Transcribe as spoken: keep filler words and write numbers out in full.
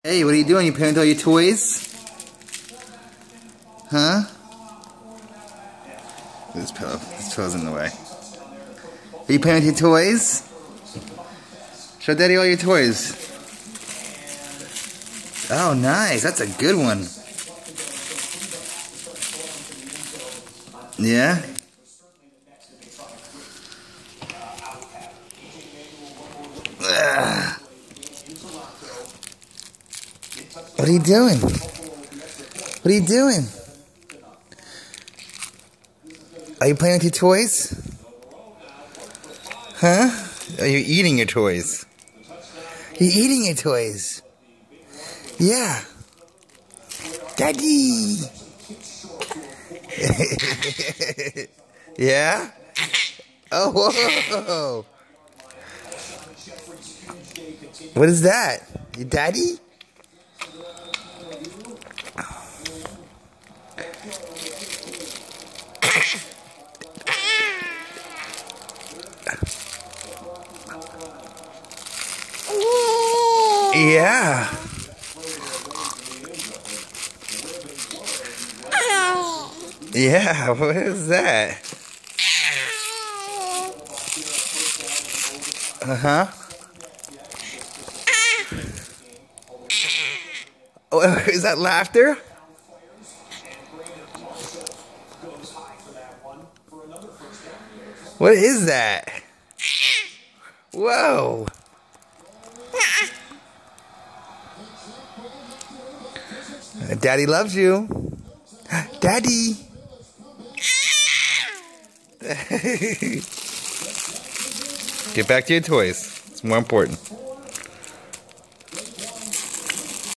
Hey, what are you doing? You playing with all your toys? Huh? This pillow. This pillow's in the way. Are you playing with your toys? Show Daddy all your toys. Oh, nice. That's a good one. Yeah? Ugh. What are you doing? What are you doing? Are you playing with your toys? Huh? Are you eating your toys? You're eating your toys. Yeah. Daddy! Yeah? Oh, whoa! What is that? Your daddy? Yeah. Yeah, what is that? Uh-huh. Oh, is that laughter? What is that? Whoa. Daddy loves you. Daddy. Get back to your toys. It's more important.